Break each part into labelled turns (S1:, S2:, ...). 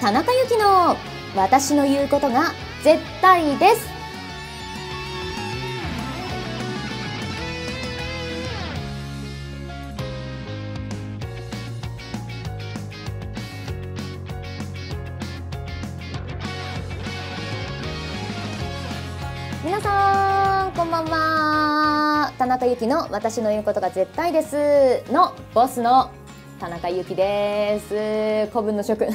S1: 田中由紀の私の言うことが絶対です。皆さんこんばんは。田中由紀の私の言うことが絶対ですのボスの田中由紀です。古文の諸君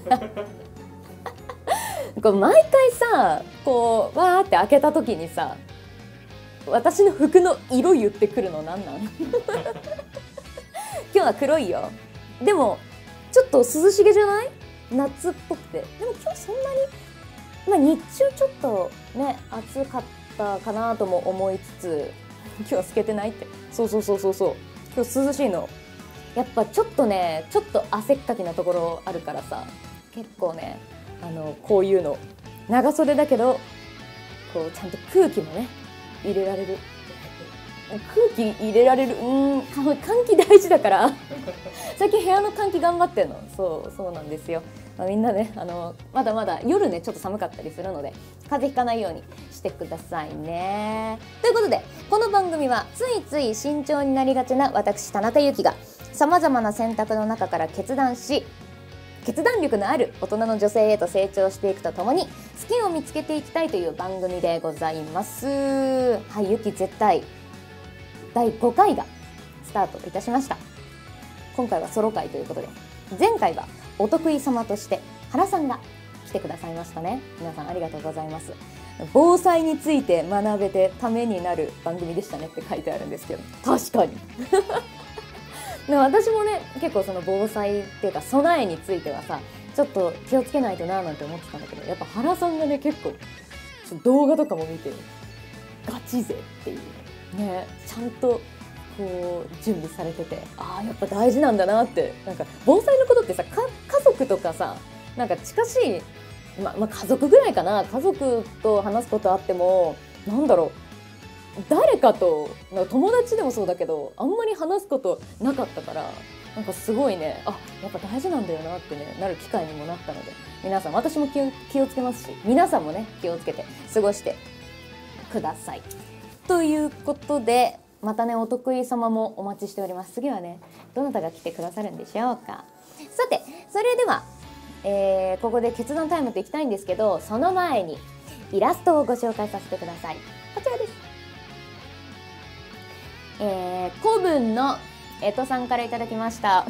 S1: こう毎回さ、こうわーって開けた時にさ、私の服の色言ってくるのなんなん今日は黒いよ。でもちょっと涼しげじゃない？夏っぽくて。でも今日そんなに、日中ちょっとね暑かったかなとも思いつつ、今日は透けてないって。そう今日涼しいの。やっぱちょっと汗っかきなところあるからさ、結構ねこういうの長袖だけどこうちゃんと空気もね入れられる。空気入れられる。換気大事だから最近部屋の換気頑張ってんの。そうなんですよ。みんなねまだまだ夜ねちょっと寒かったりするので風邪ひかないようにしてくださいね。ということでこの番組はついつい慎重になりがちな私田中由紀がさまざまな選択の中から決断し、決断力のある大人の女性へと成長していくとともに好きを見つけていきたいという番組でございます。はい、由紀絶対第5回がスタートいたしました。今回はソロ回ということで、前回はお得意様として原さんが来てくださいましたね。皆さんありがとうございます。防災について学べてためになる番組でしたねって書いてあるんですけど、確かに私もね結構その防災っていうか備えについてはさ、ちょっと気をつけないとなーなんて思ってたんだけど、やっぱ原さんがね結構動画とかも見てガチ勢っていうね、ちゃんとこう準備されてて、やっぱ大事なんだなって。なんか防災のことってさ、家族とかさ、なんか近しい、家族ぐらいかな。家族と話すことあってもなんだろう、誰かと友達でもそうだけどあんまり話すことなかったから、なんかすごいね、やっぱ大事なんだよなってねなる機会にもなったので、皆さん私も気をつけますし、皆さんもね気をつけて過ごしてください。ということでまたねお得意様もお待ちしております。次はねどなたが来てくださるんでしょうか。さてそれでは、ここで決断タイムといきたいんですけど、その前にイラストをご紹介させてください。こちらです。古文のえとさんからいただきました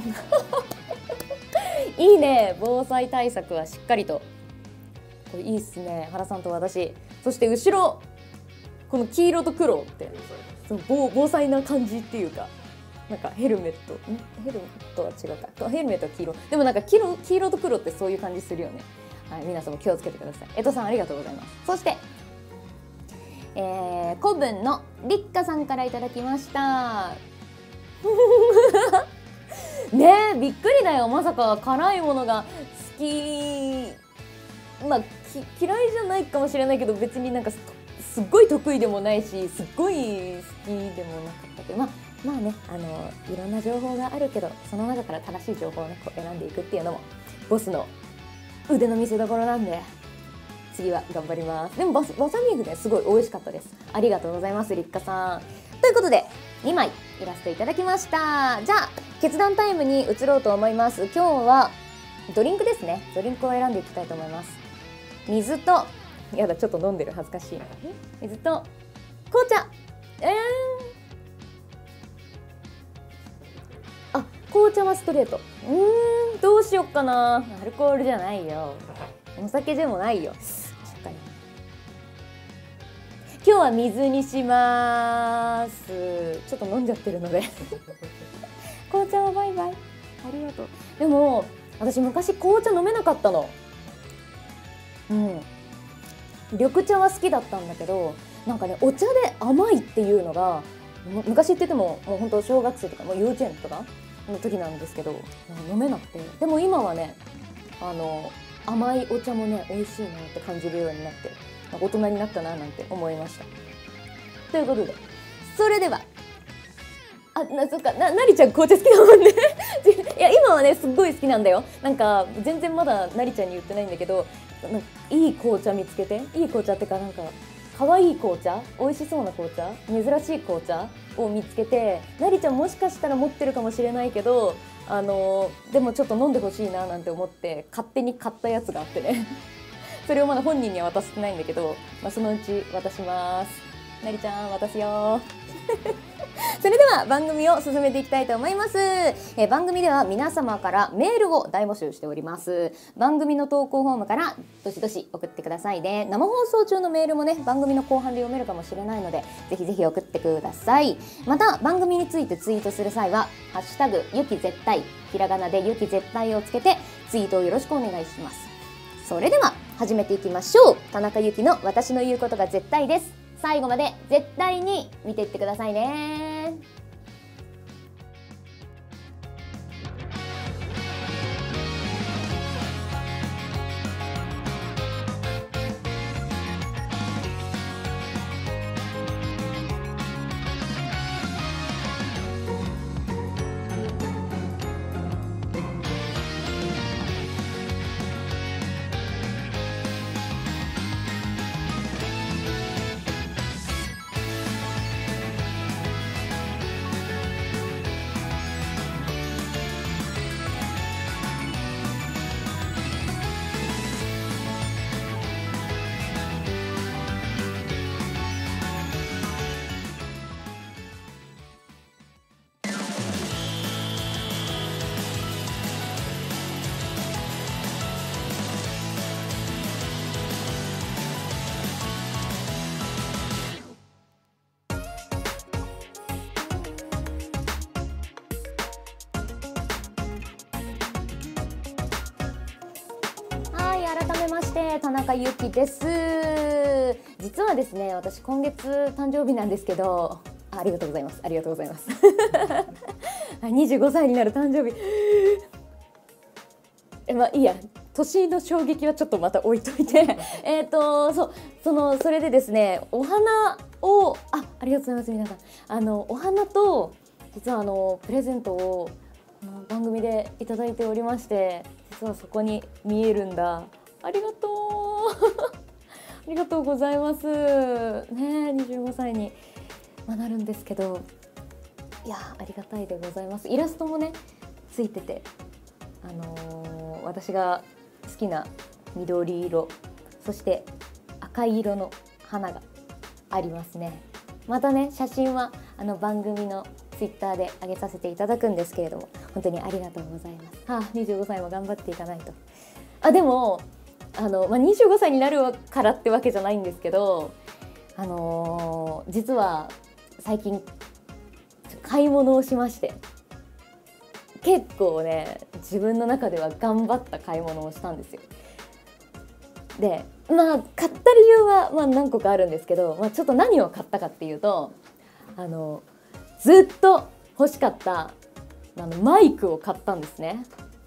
S1: いいね、防災対策はしっかりと。これいいっすね、原さんと私。そして後ろこの黄色と黒ってその防災な感じっていうか、なんかヘルメットは違うか、ヘルメットは黄色でもなんか黄色と黒ってそういう感じするよね。はい、皆さんも気をつけてください。えとさんありがとうございます。そして古文のりっかさんからいただきましたねえ、びっくりだよ。まさか辛いものが好き、嫌いじゃないかもしれないけど、別になんかすっごい得意でもないし、すっごい好きでもなかったけど、まあねいろんな情報があるけど、その中から正しい情報をねこう選んでいくっていうのもボスの腕の見せ所なんで、次は頑張ります。でもわさビーフねすごい美味しかったです。ありがとうございます、りっかさん。ということで2枚イラストいただきました。じゃあ決断タイムに移ろうと思います。今日はドリンクですね。ドリンクを選んでいきたいと思います。水と、やだちょっと飲んでる、恥ずかしい。水と紅茶。紅茶はストレート。どうしよっかな。アルコールじゃないよ、お酒でもないよ。今日は水にします。ちょっと飲んじゃってるので紅茶はバイバイ、ありがとう。でも私昔紅茶飲めなかったの。緑茶は好きだったんだけど、なんかねお茶で甘いっていうのが昔って言ってももう本当小学生とかもう幼稚園とかの時なんですけど飲めなくて、でも今はね甘いお茶もね美味しいなって感じるようになって、大人になったななんて思いました。ということでそれではそっか、なりちゃん紅茶好きだもんねいや今はねすっごい好きなんだよ。なんか全然まだなりちゃんに言ってないんだけど、なんかいい紅茶見つけて、いい紅茶ってかなんか可愛い紅茶、美味しそうな紅茶、珍しい紅茶を見つけて、なりちゃんもしかしたら持ってるかもしれないけど、でもちょっと飲んでほしいななんて思って勝手に買ったやつがあってねそれをまだ本人には渡してないんだけど、そのうち渡します。なりちゃん渡すよそれでは番組を進めていきたいと思います。番組では皆様からメールを大募集しております。番組の投稿フォームからどしどし送ってくださいね。生放送中のメールもね、番組の後半で読めるかもしれないので、ぜひぜひ送ってください。また番組についてツイートする際はハッシュタグゆき絶対、ひらがなでゆき絶対をつけてツイートをよろしくお願いします。それでは始めていきましょう。田中ゆきの私の言うことが絶対です。最後まで絶対に見ていってくださいね。改めまして田中ゆきです。実はですね、私今月誕生日なんですけど、ありがとうございます、ありがとうございます25歳になる誕生日いいや、年の衝撃はちょっとまた置いといてそれでですね、お花をありがとうございます皆さん。お花と実はプレゼントを番組でいただいておりまして、実はそこに見えるんだ。ありがとうありがとうございますね。25歳になるんですけど、いやありがたいでございます。イラストもねついてて、私が好きな緑色、そして赤い色の花がありますね。またね写真は番組のツイッターで上げさせていただくんですけれども、本当にありがとうございます。25歳も頑張っていかないと。でも25歳になるからってわけじゃないんですけど、実は最近買い物をしまして、結構ね自分の中では頑張った買い物をしたんですよ。で買った理由は何個かあるんですけど、ちょっと何を買ったかっていうと、ずっと欲しかったマイクを買ったんですね。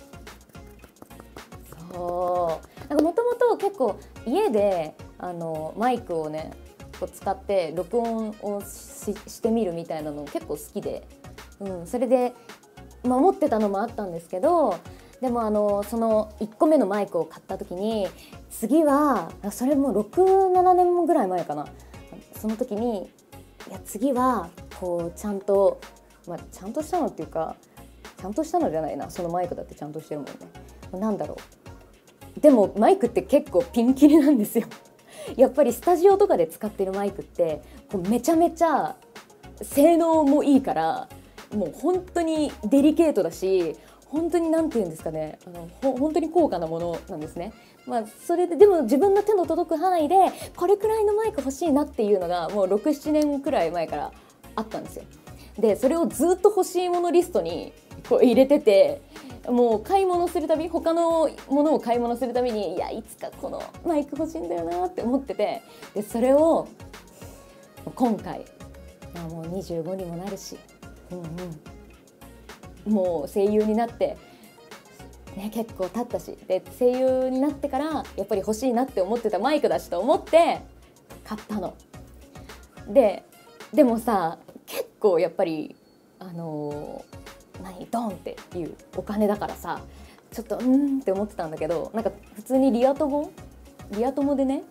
S1: もともと結構家でマイクをねこう使って録音をしてみるみたいなの結構好きで、それで持ってたのもあったんですけど、でもその1個目のマイクを買った時に、次はそれも6、7年ぐらい前かな、その時にいや次はこうちゃんとしたのっていうか、ちゃんとしたのじゃないな、そのマイクだってちゃんとしてるもんね。なんだろう、でもマイクって結構ピンキリなんですよやっぱりスタジオとかで使ってるマイクってこうめちゃめちゃ性能もいいから、もう本当にデリケートだし、本当になんていうんですかね、本当に高価なものなんですね。それででも自分の手の届く範囲でこれくらいのマイク欲しいなっていうのがもう6、7年くらい前からあったんですよ。でそれをずっと欲しいものリストにこう入れてて、もう買い物するたび、他のものを買い物するたびに、いやいつかこのマイク欲しいんだよなって思ってて、でそれを今回、もう25にもなるし、もう声優になって、ね、結構経ったし、で声優になってからやっぱり欲しいなって思ってたマイクだしと思って買ったの。でもさ、結構やっぱり何ドンっていうお金だからさ、ちょっとって思ってたんだけど、なんか普通にリア友でね、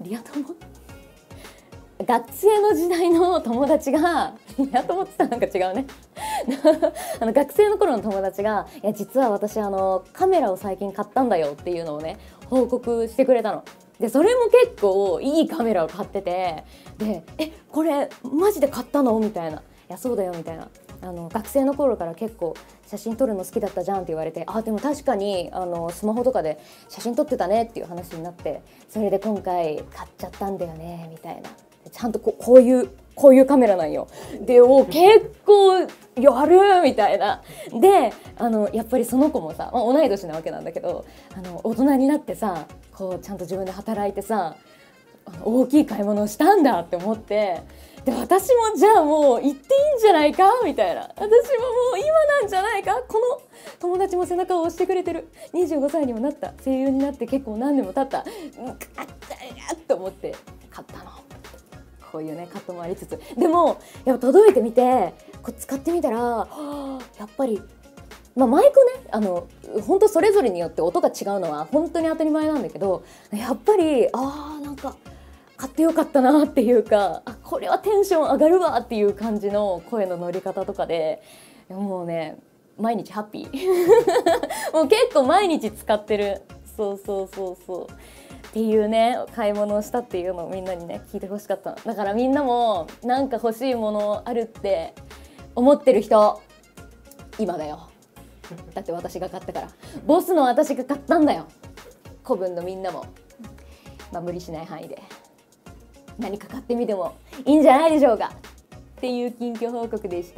S1: 学生の時代の友達がリア友って言ったらなんか違うね学生の頃の友達が「いや実は私カメラを最近買ったんだよ」っていうのをね報告してくれたの。でそれも結構いいカメラを買ってて、で「これマジで買ったの？」みたいな「いやそうだよ」みたいな。学生の頃から結構写真撮るの好きだったじゃんって言われて、でも確かにスマホとかで写真撮ってたねっていう話になって、それで今回買っちゃったんだよねみたいな。ちゃんとこういうカメラなんよ。で結構やるみたいな。でやっぱりその子もさ、同い年なわけなんだけど、大人になってさ、こうちゃんと自分で働いてさ、大きい買い物をしたんだって思って、で私もじゃあもう行っていいんじゃないかみたいな、私ももう今なんじゃないか、この友達も背中を押してくれてる、25歳にもなった、声優になって結構何年も経った、と思って買ったの。こういうねカットもありつつ、でもやっぱ届いてみて使ってみたら、やっぱりマイクね、本当それぞれによって音が違うのは本当に当たり前なんだけど、やっぱりなんか買ってよかったなっていうか、これはテンション上がるわっていう感じの声の乗り方とかで、もうね毎日ハッピーもう結構毎日使ってる。そうっていうね買い物をしたっていうのをみんなにね聞いてほしかった。だからみんなもなんか欲しいものあるって思ってる人、今だよ。だって私が買ったから、ボスの私が買ったんだよ。子分のみんなも無理しない範囲で何か買ってみてもいいんじゃないでしょうかっていう近況報告でした。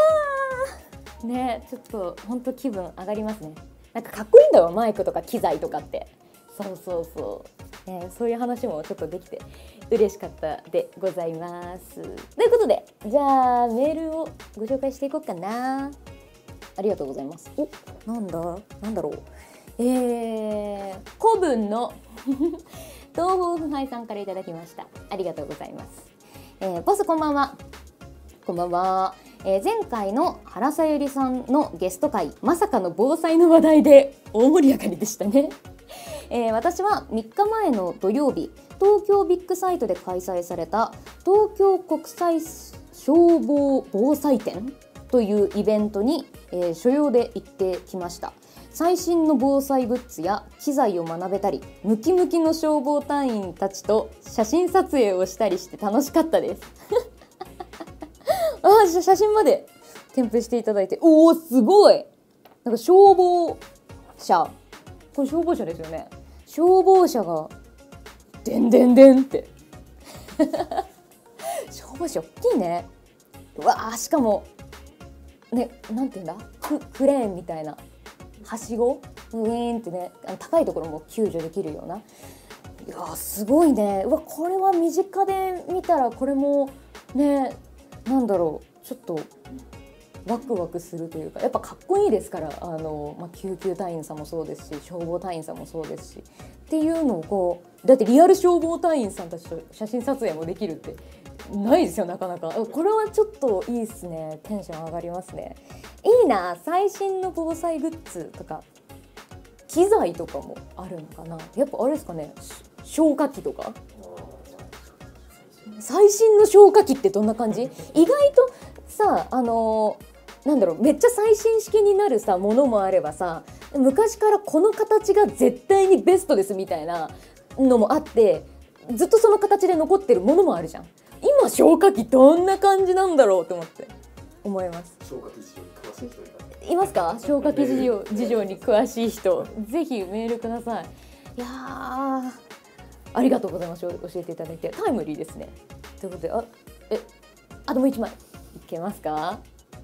S1: ね、ちょっと本当気分上がりますね。なんかかっこいいんだよ、マイクとか機材とかって。そういう話もちょっとできて嬉しかったでございます。ということで、じゃあメールをご紹介していこうかな。ありがとうございます。なんだろう。古文の東方腐敗さんからいただきました。ありがとうございます。ボスこんばんは。こんばんは。前回の原さゆりさんのゲスト会、まさかの防災の話題で大盛り上がりでしたね。私は3日前の土曜日、東京ビッグサイトで開催された東京国際消防防災展というイベントに、所用で行ってきました。最新の防災グッズや機材を学べたり、ムキムキの消防隊員たちと写真撮影をしたりして楽しかったです写真まで添付していただいて、すごい、なんか消防車、これ消防車ですよね。消防車がでんって消防車大きいね。しかもね、なんていうんだ、クレーンみたいなはしごウィーンってね、高いところも救助できるような。いやすごいね。これは身近で見たら、これもね、なんだろう、ちょっとワクワクするというか、やっぱかっこいいですから、救急隊員さんもそうですし、消防隊員さんもそうですしっていうのをだってリアル消防隊員さんたちと写真撮影もできるってないですよ、なかなか。これはちょっといいですね。テンション上がりますね。いいな。最新の防災グッズとか機材とかもあるのかな。やっぱあれですかね、消火器とか。最新の消火器ってどんな感じ？意外とさ、なんだろう、めっちゃ最新式になるさものもあればさ、昔からこの形が絶対にベストですみたいなのもあって、ずっとその形で残ってるものもあるじゃん。今消火器どんな感じなんだろうと思います。
S2: 消火器事情に詳しい人
S1: いますか？消火器事情に詳しい人、ぜひメールください。いやー、ありがとうございます。教えていただいてタイムリーですね。ということで、あともう1枚いけますか？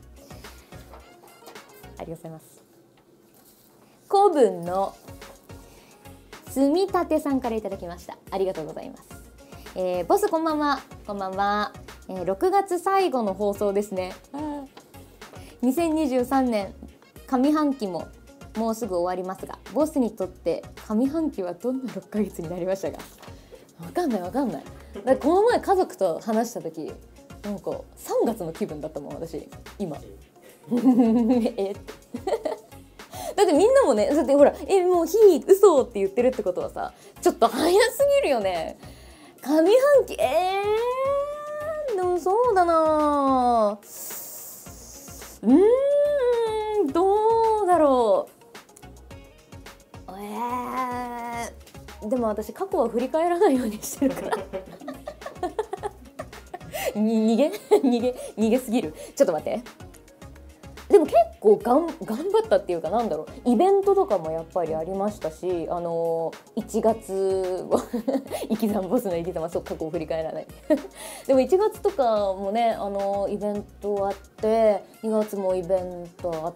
S1: ありがとうございます。古文の積み立てさんからいただきました。ありがとうございます。ボスこんばんは。こんばんは。6月最後の放送ですね。2023年上半期ももうすぐ終わりますが、ボスにとって上半期はどんな6ヶ月になりましたか？わかんない。だからこの前家族と話した時、 なんか3月の気分だったもん私今えってだってみんなもね、だってほらもう嘘って言ってるってことはさ、ちょっと早すぎるよね。上半期でもそうだな、どうだろう。でも私過去は振り返らないようにしてるから逃げすぎる。ちょっと待って、でも結構頑張ったっていうか、なんだろう、イベントとかもやっぱりありましたし、1月生きざんボスの生きざま、そう過去を振り返らないでも1月とかもね、イベントあって、2月もイベントあって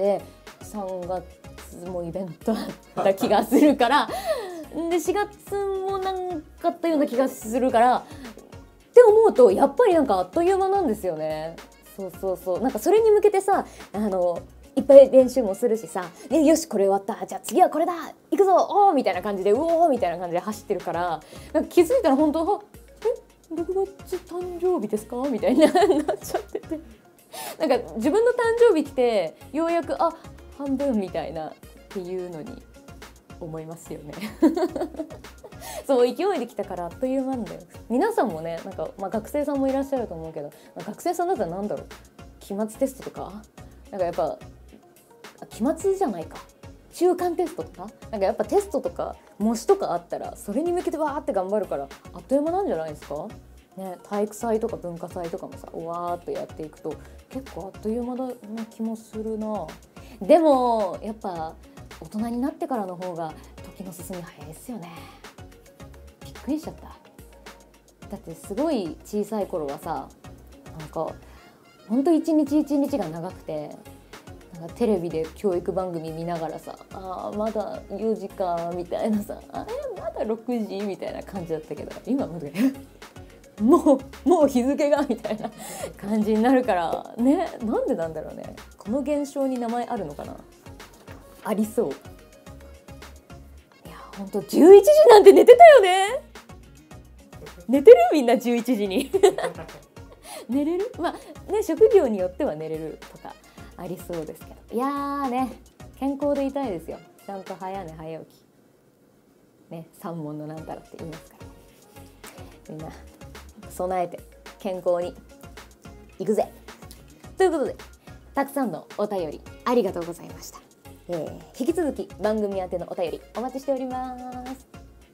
S1: 、3月もイベントあった気がするからで4月もなんかあったような気がするからって思うと、やっぱりなんかあっという間なんですよね。そうなんかそれに向けてさ、いっぱい練習もするしさ、よしこれ終わった、じゃあ次はこれだ、行くぞおーみたいな感じで、うおーみたいな感じで走ってるから、なんか気づいたら本当6月誕生日ですかみたいになっちゃってて、なんか自分の誕生日来てようやく半分みたいなっていうのに思いますよねそう勢いで来たからあっという間なんだよ。皆さんもね、なんか、学生さんもいらっしゃると思うけど、学生さんだったらなんだろう、期末テストとか、なんかやっぱ期末じゃないか、中間テストとか、なんかやっぱテストとか模試とかあったら、それに向けてわーって頑張るからあっという間なんじゃないですかね。体育祭とか文化祭とかもさ、わーっとやっていくと結構あっという間な気もするな。でもやっぱ大人になってからの方が時の進み早いですよね。びっくりしちゃった。だってすごい小さい頃はさ、なんかほんと一日一日が長くて、なんかテレビで教育番組見ながらさ、まだ4時かみたいなさ、まだ6時みたいな感じだったけど、今もう日付がみたいな感じになるからね。なんでなんだろうね。この現象に名前あるのかな。ありそう。いやほんと11時なんて寝てたよね。寝てるみんな11時に寝れる？職業によっては寝れるとかありそうですけど、いやーね、健康でいたいですよ。ちゃんと早寝早起きね、三問のなんたらって言いますから、みんな備えて健康にいくぜということで、たくさんのお便りありがとうございました。引き続き番組宛てのお便りお待ちしております。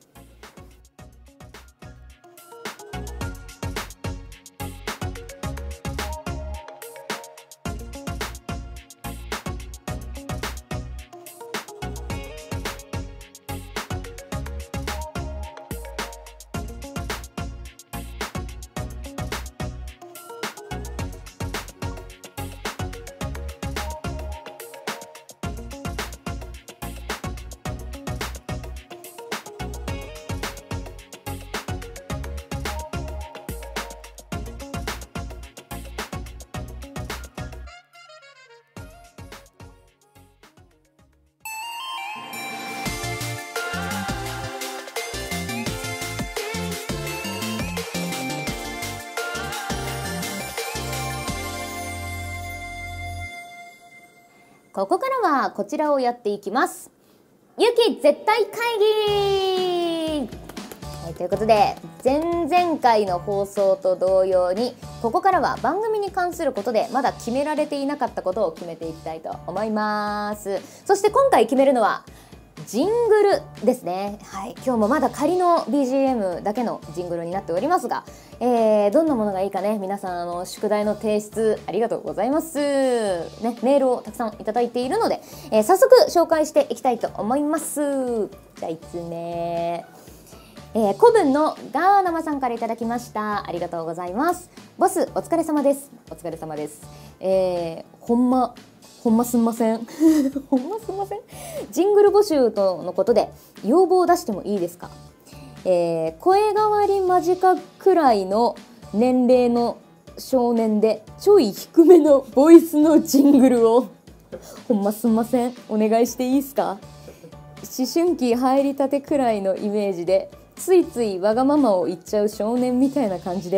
S1: ここからはこちらをやっていきます。ゆき絶対会議、ということで、前々回の放送と同様に、ここからは番組に関することでまだ決められていなかったことを決めていきたいと思います。そして今回決めるのはジングルですね。はい、今日もまだ仮の BGM だけのジングルになっておりますが、どんなものがいいかね、皆さん宿題の提出ありがとうございます、ね、メールをたくさんいただいているので、早速紹介していきたいと思います。じゃあ1つ目、古文のガーナマさんからいただきました。ありがとうございます。ボスお疲れ様です。お疲れ様です。ほんますんませんほんますんません。ジングル募集とのことで要望を出してもいいですか。声変わり間近くらいの年齢の少年でちょい低めのボイスのジングルをほんますんませんお願いしていいですか。思春期入りたてくらいのイメージで、ついついわがままを言っちゃう少年みたいな感じで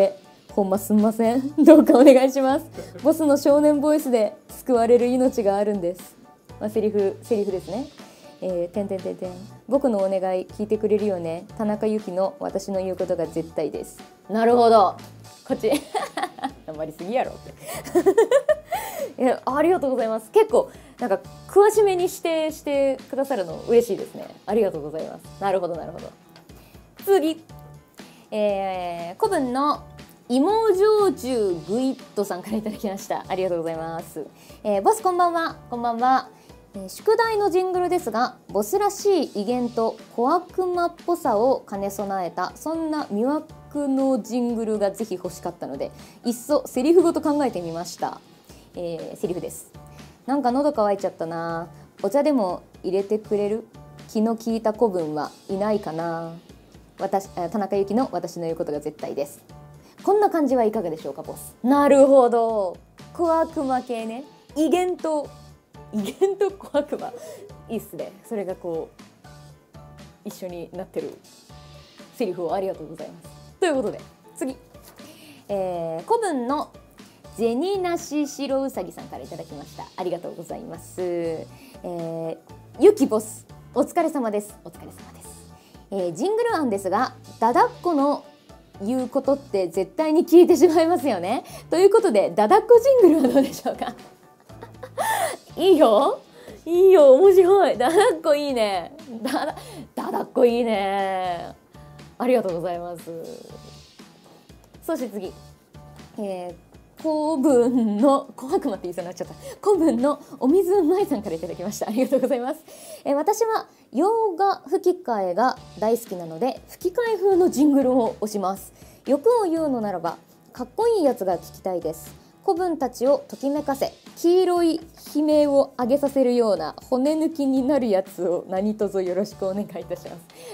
S1: ほんますんません。どうかお願いします。ボスの少年ボイスで救われる命があるんです。まあ、セリフですね。てんてんてんてん。僕のお願い聞いてくれるよね。田中由紀の私の言うことが絶対です。なるほど。こっち。頑張りすぎやろって。いや、ありがとうございます。結構なんか詳しめに指定してくださるの嬉しいですね。ありがとうございます。なるほどなるほど。次、古文の芋焼酎グイットさんからいただきました。ありがとうございます。ボスこんばんは。こんばんは。宿題のジングルですが、ボスらしい威厳と小悪魔っぽさを兼ね備えたそんな魅惑のジングルがぜひ欲しかったので、いっそセリフごと考えてみました。セリフです。なんか喉乾いちゃったな。お茶でも入れてくれる？気の利いた子分はいないかな。田中由紀の私の言うことが絶対です。こんな感じはいかがでしょうか、ボス。なるほど。小悪魔系ね。威厳と小悪魔いいっすね。それがこう一緒になってるセリフをありがとうございます。ということで次、古文の銭なし白うさぎさんからいただきました。ありがとうございます。ゆきボスお疲れ様です。お疲れ様です。ジングル案ですが、ダダッコの言うことって絶対に聞いてしまいますよね。ということでダダッコジングルはどうでしょうか。いいよいいよ、面白い。ダダッコいいね。ダダッコいいね。ありがとうございます。そして次、古文の小悪魔って言いそうになっちゃった。古文のお水うまいさんからいただきました。ありがとうございます。私は洋画吹き替えが大好きなので吹き替え風のジングルを押します。欲を言うのならばかっこいいやつが聞きたいです。古文たちをときめかせ黄色い悲鳴を上げさせるような骨抜きになるやつを何卒よろしくお願いいたします。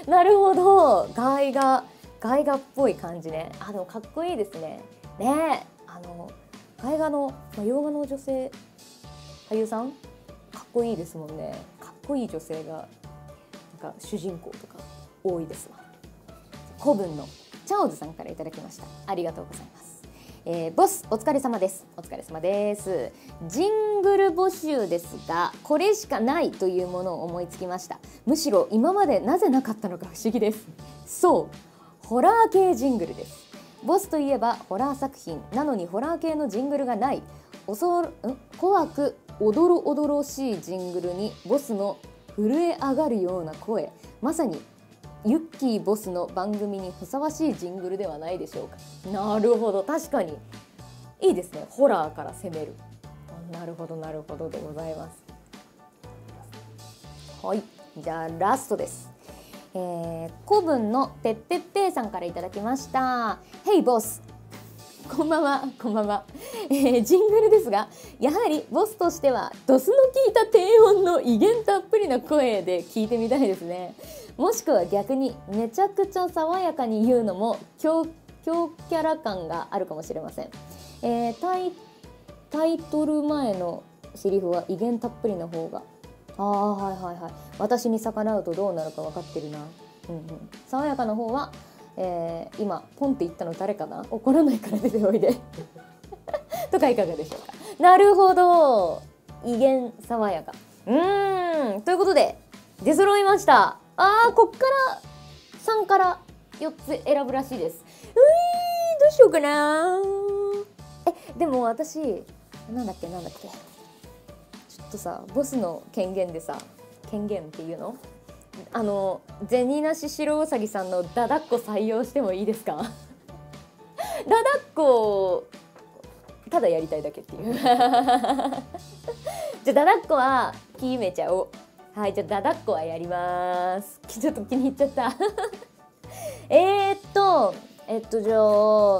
S1: なるほど、外画っぽい感じね。でもかっこいいですね。ねえ、外画の、洋画の女性俳優さんかっこいいですもんね。かっこいい女性がなんか主人公とか多いですわ。古文のチャオズさんからいただきました。ありがとうございます。ボスお疲れ様です。お疲れ様です。ジングル募集ですが、これしかないというものを思いつきました。むしろ今までなぜなかったのか不思議です。そう、ホラー系ジングルです。ボスといえばホラー作品なのにホラー系のジングルがない。怖くおどろおどろしいジングルにボスの震え上がるような声、まさにユッキーボスの番組にふさわしいジングルではないでしょうか。なるほど、確かにいいですね。ホラーから攻める。なるほどなるほどでございます。はい、じゃあラストです。古文のペッペッペーさんからいただきました。ヘイボス、こんばんは、こんばんは。ジングルですが、やはりボスとしてはドスの効いた低音の威厳たっぷりな声で聞いてみたいですね。もしくは逆にめちゃくちゃ爽やかに言うのも強キャラ感があるかもしれません。タイトル前のセリフは威厳たっぷりな方が、はいはいはい、私に逆らうとどうなるか分かってるな。爽やかな方は、今ポンって言ったの誰かな、怒らないから出ておいでとかいかがでしょうか。なるほど、威厳爽やか。ということで出揃いました。こっから3から4つ選ぶらしいです。どうしようかな。でも私なんだっけちょっとさ、ボスの権限でさ、権限っていうの、銭なし白うさぎさんのダダッコ採用してもいいですか。ダダッコただやりたいだけっていうじゃあダダッコは決めちゃおう。はい、じゃあダダッコはやります。ちょっと気に入っちゃったじゃあ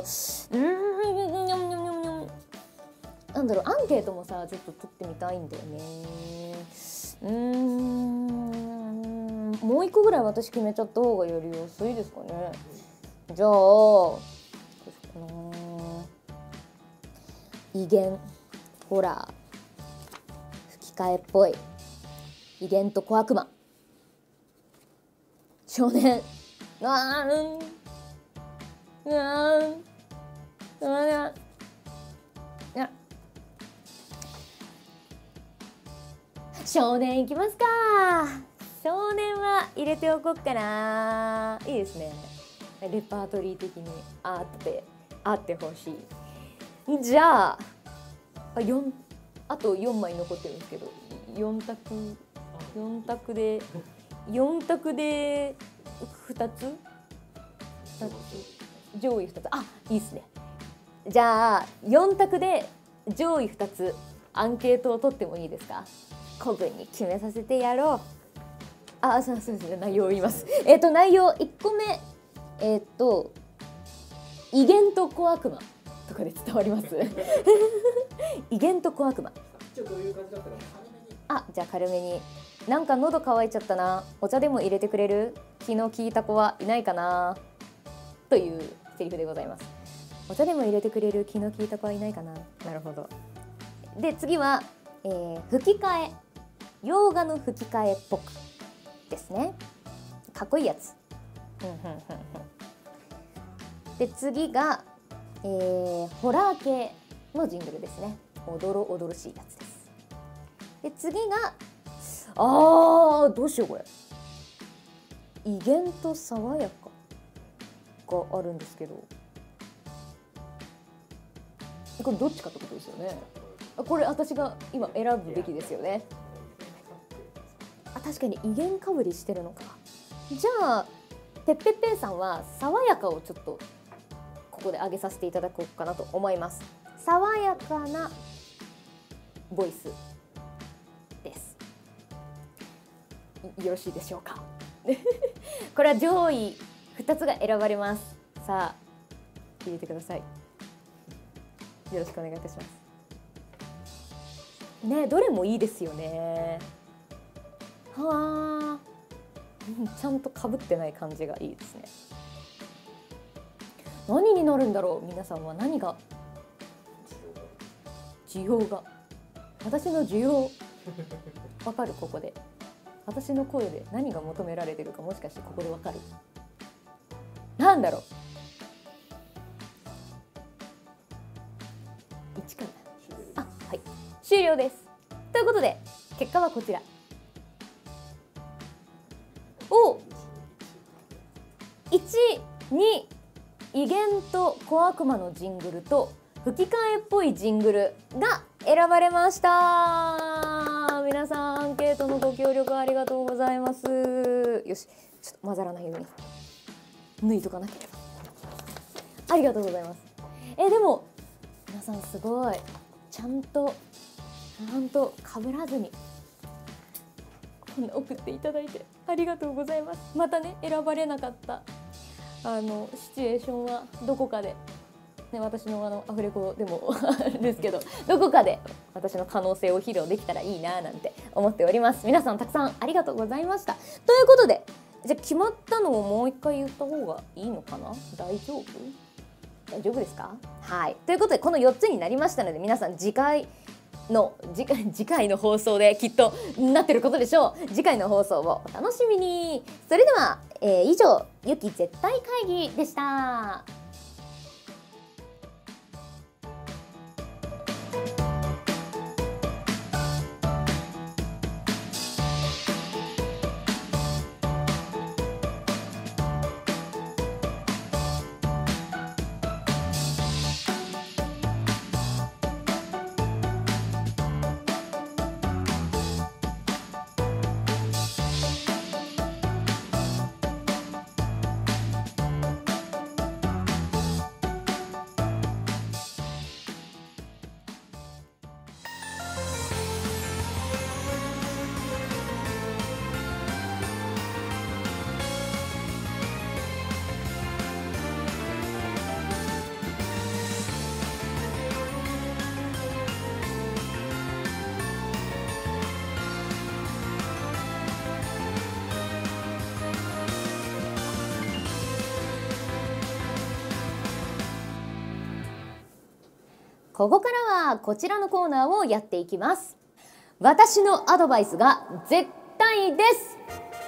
S1: なんだろう、アンケートもさちょっと取ってみたいんだよね。もう一個ぐらい私決めちゃった方がより安いですかね。じゃあどうしようかな。威厳、ホラー、吹き替えっぽい、威厳と小悪魔、少年、 少年いきますか。少年は入れておこうかな。いいですね。レパートリー的にあってほしい。じゃああと4枚残ってるんですけど、4択で2つ上位2つ、いいですね。じゃあ4択で上位2つアンケートを取ってもいいですか。古文に決めさせてやろう。そうですね、内容を言います。内容1個目、威厳と小悪魔とかで伝わります威厳と小悪魔。
S2: どういう感じだったか
S1: じゃあ軽めに。なんか喉乾いちゃったな、お茶でも入れてくれる？気の利いた子はいないかな、というセリフでございます。お茶でも入れてくれる気の利いた子はいないかな。なるほど。で次は、吹き替え、洋画の吹き替えっぽくですね。かっこいいやつ。で次が、ホラー系のジングルですね。おどろしいやつです。で次がどうしようこれ。威厳と爽やかがあるんですけど、これどっちかってことですよね。これ私が今選ぶべきですよね。確かに威厳かぶりしてるのか。じゃあてっぺっぺんさんは爽やかをちょっとここで上げさせていただこうかなと思います。爽やかなボイスです。よろしいでしょうかこれは上位2つが選ばれます。さあ入れてください。よろしくお願いいたしますね。どれもいいですよね。はあ、ちゃんと被ってない感じがいいですね。何になるんだろう。皆さんは何が需要が、私の需要わかる？ここで私の声で何が求められてるか、もしかしてここでわかる？なんだろう。1かな。はい、終了です。ということで結果はこちら。1、2、威厳と小悪魔のジングルと吹き替えっぽいジングルが選ばれました。皆さんアンケートのご協力ありがとうございます。よし、ちょっと混ざらないように抜いとかなければ。ありがとうございます。でも皆さんすごいちゃんとかぶらずにこんな送っていただいてありがとうございます。またね、選ばれなかったシチュエーションはどこかで、ね、私のアフレコでもあるんですけど、どこかで私の可能性を披露できたらいいななんて思っております。皆さんたくさんありがとうございました。ということで、じゃあ決まったのをもう一回言った方がいいのかな。大丈夫ですか？はい、ということでこの4つになりましたので、皆さん次回の放送できっとなってることでしょう。次回の放送をお楽しみに。それでは、以上ゆき絶対会議でした。ここからはこちらのコーナーをやっていきます。私のアドバイスが絶対です。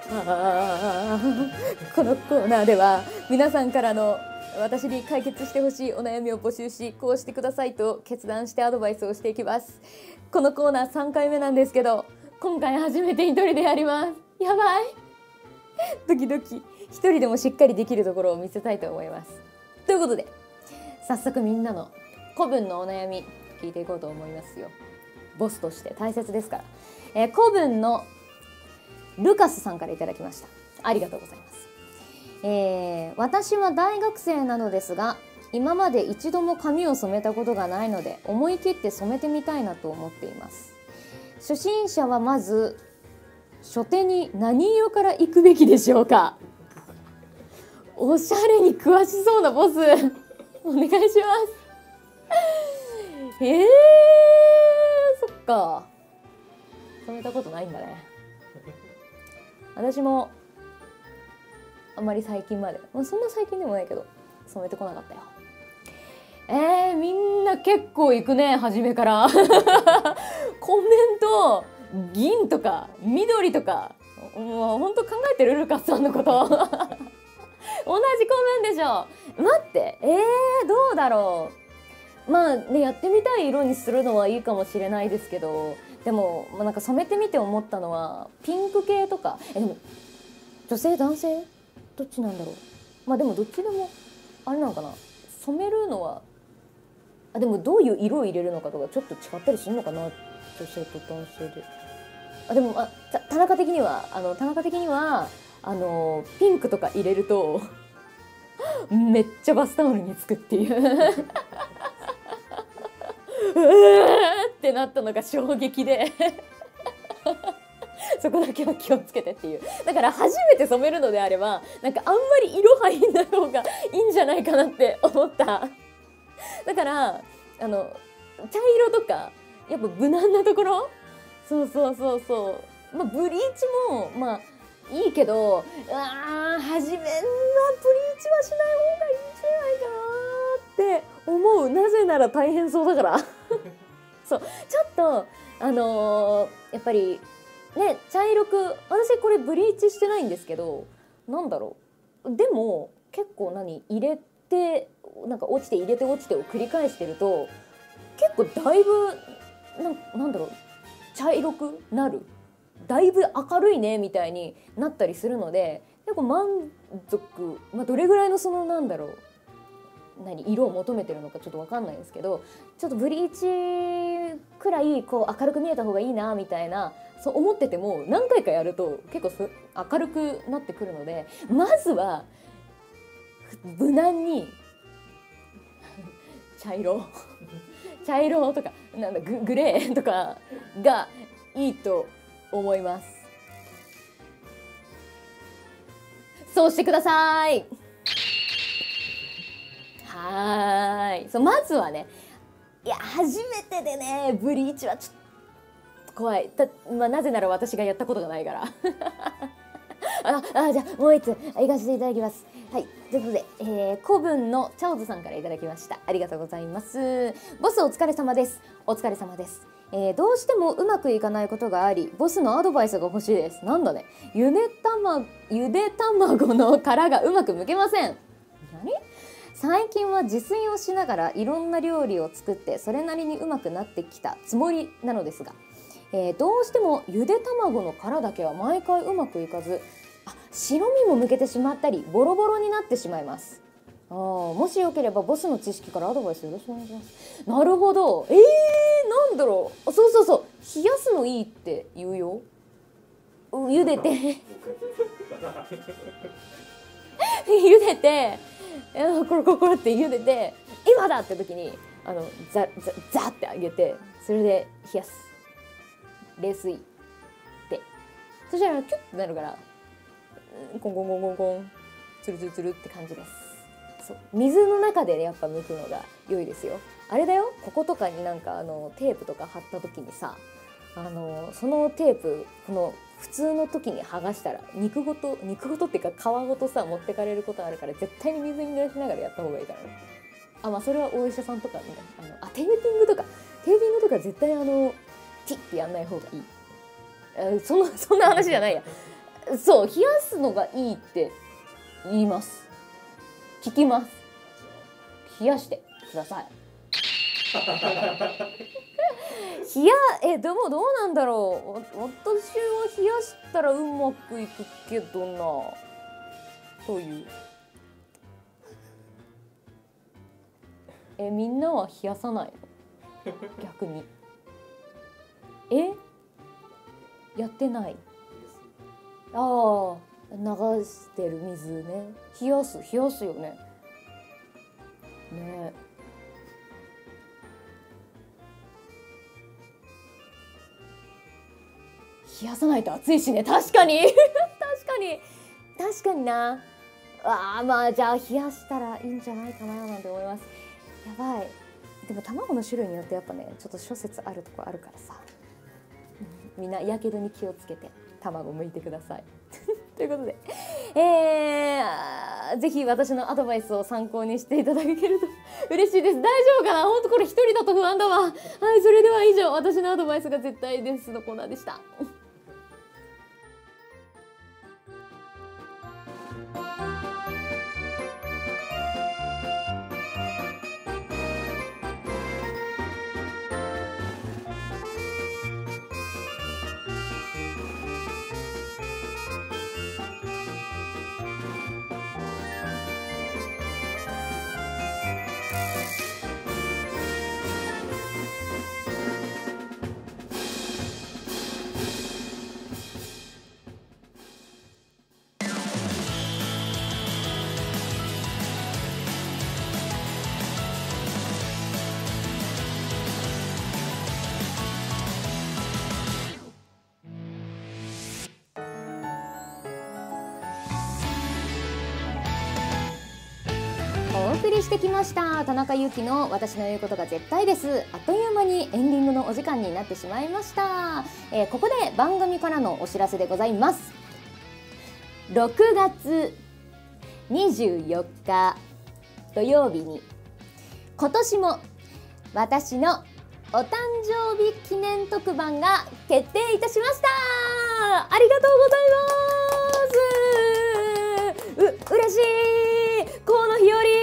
S1: このコーナーでは皆さんからの私に解決してほしいお悩みを募集し、こうしてくださいと決断してアドバイスをしていきます。このコーナー3回目なんですけど、 今回初めて一人でやります。やばいドキドキ。一人でもしっかりできるところを見せたいと思います。ということで早速みんなの古文のお悩み聞いていこうと思いますよ。ボスとして大切ですから。古文のルカスさんからいただきました。ありがとうございます。私は大学生なのですが、今まで一度も髪を染めたことがないので、思い切って染めてみたいなと思っています。初心者はまず初手に何色から行くべきでしょうか。おしゃれに詳しそうなボスお願いします。そっか、染めたことないんだね。私もあんまり最近まで、そんな最近でもないけど染めてこなかったよ。みんな結構いくね、初めからコメント銀とか緑とか、もうほんと考えてるルカスさんのこと同じコメンでしょ。待って、どうだろう。まあね、やってみたい色にするのはいいかもしれないですけど、でも、なんか染めてみて思ったのはピンク系とか、でも女性男性どっちなんだろう。でもどっちでもあれなのかな。染めるのはでもどういう色を入れるのかとかちょっと違ったりするのかな、女性と男性で。でも田中的にはピンクとか入れるとめっちゃバスタオルにつくっていうってなったのが衝撃でそこだけは気をつけてっていう。だから初めて染めるのであれば、なんかあんまり色入んない方がいいんじゃないかなって思った。だから茶色とかやっぱ無難なところ、そうブリーチもいいけど、初めはブリーチはしない方がいいんじゃないかなって思う。なぜなら大変そうだからそうちょっとやっぱりね、茶色く、私これブリーチしてないんですけど、なんだろう、でも結構入れてなんか落ちて入れて落ちてを繰り返してると結構だいぶなんだろう、茶色くなる、だいぶ明るいねみたいになったりするので、結構満足、どれぐらいのなんだろう、色を求めてるのかちょっと分かんないですけど、ちょっとブリーチくらいこう明るく見えた方がいいなみたいな、そう思ってても何回かやると結構明るくなってくるので、まずは無難に茶色とかなんだグレーとかがいいと思います。そうしてください。そうまずはね、いや初めてでねブリーチはちょっと怖い。なぜなら私がやったことがないからじゃあもう一つ行かせていただきます。はい、ということで、古文のチャオズさんからいただきました。ありがとうございます。ボスお疲れ様です。お疲れ様です。どうしてもうまくいかないことがあり、ボスのアドバイスが欲しいです。なんだね、ゆで卵の殻がうまく剥けません。何？最近は自炊をしながらいろんな料理を作ってそれなりにうまくなってきたつもりなのですが、どうしてもゆで卵の殻だけは毎回うまくいかず、白身もむけてしまったりボロボロになってしまいます。もしよければボスの知識からアドバイスよろしくお願いします。なるほど。なんだろう、そう冷やすのいいって言うよ。茹でて茹でてコロコロコロって茹でて、今だって時にザってあげて、それで冷やす。冷水で、そしたらキュッてなるから、コンコンコンコンコン、ツルツルツルって感じです。そう、水の中でやっぱ剥くのが良いですよ。あれだよ、こことかになんかテープとか貼った時にさ、そのテープこの普通の時に剥がしたら肉ごとっていうか皮ごとさ持ってかれることあるから、絶対に水に濡らしながらやった方がいいからね。それはお医者さんとかね、テーピングとか絶対ピッてやんない方がいい。そんな話じゃないや。そう、冷やすのがいいって言います。聞きます。冷やしてくださいでもどうなんだろう。私は冷やしたらうまくいくけどなという。みんなは冷やさないの？逆に。やってない。ああ、流してる水ね。冷やすよね。ね。冷やさないと暑いしね。確かに確かにな。まあじゃあ冷やしたらいいんじゃないかななんて思います。やばい。でも卵の種類によってやっぱね、ちょっと諸説あるとこあるからさ、みんなやけどに気をつけて卵剥いてください。ということで、ぜひ私のアドバイスを参考にしていただけると嬉しいです。大丈夫かな。本当これ一人だと不安だわ。はい、それでは以上、私のアドバイスが絶対ですのコーナーでした。お送りしてきました田中裕樹の私の言うことが絶対です。あっという間にエンディングのお時間になってしまいました。ここで番組からのお知らせでございます。6月24日土曜日に今年も私のお誕生日記念特番が決定いたしました。ありがとうございます。嬉しい。この日より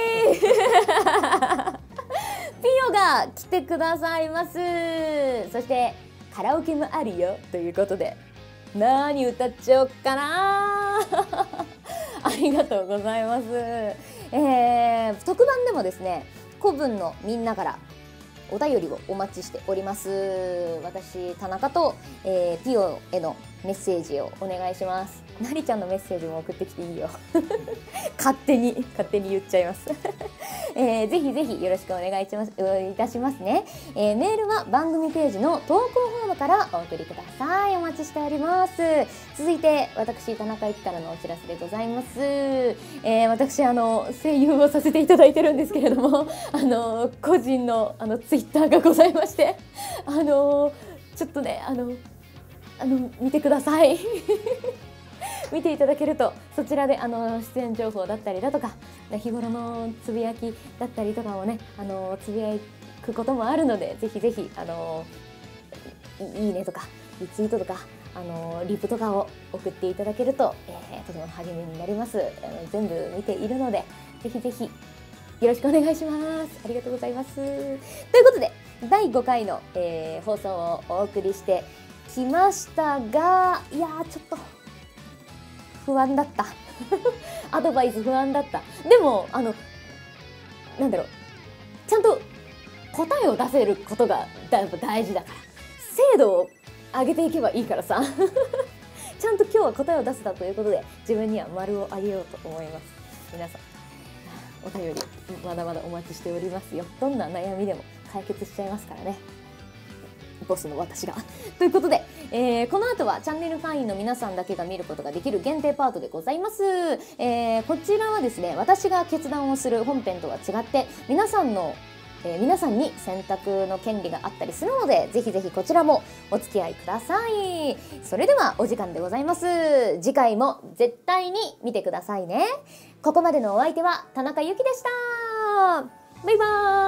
S1: ピヨが来てくださいます。そしてカラオケもあるよということで、何歌っちゃおうかな。ありがとうございます。特番でもですね、古文のみんなからお便りをお待ちしております。私田中と、ピヨへのメッセージをお願いします。なりちゃんのメッセージも送ってきていいよ。勝手に言っちゃいます。ぜひぜひよろしくお願いいたしますね。メールは番組ページの投稿フォームからお送りください。お待ちしております。続いて私田中由紀からのお知らせでございます。私声優をさせていただいてるんですけれども、個人のツイッターがございまして、ちょっとね見てください。見ていただけるとそちらで出演情報だったりだとか日頃のつぶやきだったりとかもねつぶやくこともあるので、ぜひぜひいいねとかリツイートとかリプとかを送っていただけると、とても励みになります。全部見ているのでぜひぜひよろしくお願いします。ありがとうございます。ということで第5回の、放送をお送りしてきましたが、いやーちょっと不安だった。アドバイス不安だった。でもなんだろう、ちゃんと答えを出せることがやっぱ大事だから、精度を上げていけばいいからさ。ちゃんと今日は答えを出せたということで自分には丸をあげようと思います。皆さんお便りまだまだお待ちしておりますよ。どんな悩みでも解決しちゃいますからね、ボスの私が。ということで、この後はチャンネル会員の皆さんだけが見ることができる限定パートでございます。こちらはですね、私が決断をする本編とは違って皆さんに選択の権利があったりするので、ぜひぜひこちらもお付き合いください。それではお時間でございます。次回も絶対に見てくださいね。ここまでのお相手は田中由紀でした。バイバーイ。